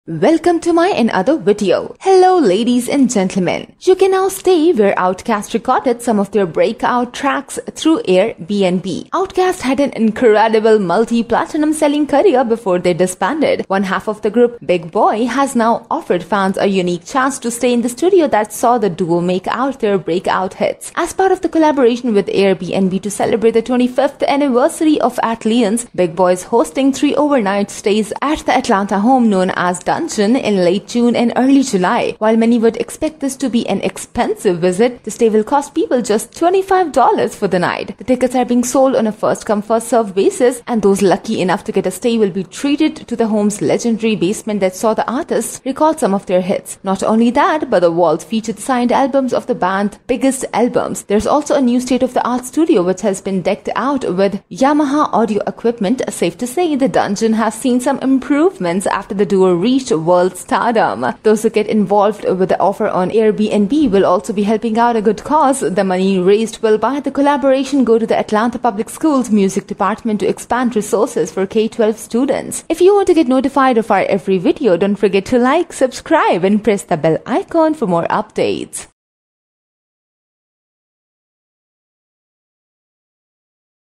Welcome to my another video. Hello ladies and gentlemen. You can now stay where Outkast recorded some of their breakout tracks through Airbnb. Outkast had an incredible multi-platinum selling career before they disbanded. One half of the group, Big Boi, has now offered fans a unique chance to stay in the studio that saw the duo make out their breakout hits. As part of the collaboration with Airbnb to celebrate the 25th anniversary of Atlians, Big Boi is hosting 3 overnight stays at the Atlanta home known as Dungeon in late June and early July. While many would expect this to be an expensive visit, the stay will cost people just $25 for the night. The tickets are being sold on a first-come, first-served basis, and those lucky enough to get a stay will be treated to the home's legendary basement that saw the artists record some of their hits. Not only that, but the walls featured signed albums of the band's biggest albums. There's also a new state-of-the-art studio which has been decked out with Yamaha audio equipment. Safe to say, the Dungeon has seen some improvements after the duo reached world stardom. Those who get involved with the offer on Airbnb will also be helping out a good cause. The money raised will, by the collaboration, go to the Atlanta Public Schools music department to expand resources for K-12 students. If you want to get notified of our every video, don't forget to like, subscribe, and press the bell icon for more updates.